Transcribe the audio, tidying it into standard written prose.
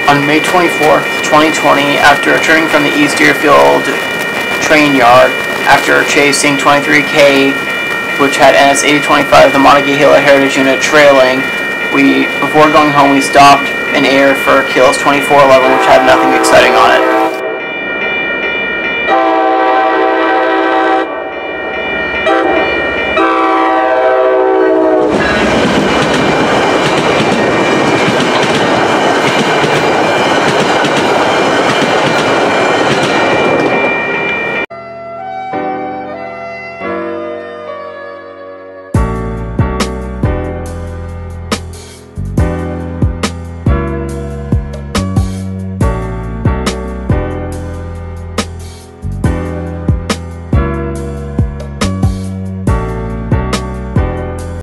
On May 24th, 2020, after returning from the East Deerfield train yard, after chasing 23K, which had NS 8025, the Montague-Hilo Heritage Unit trailing, before going home, we stopped in Ayer for Keolis 2411, which had nothing exciting on it.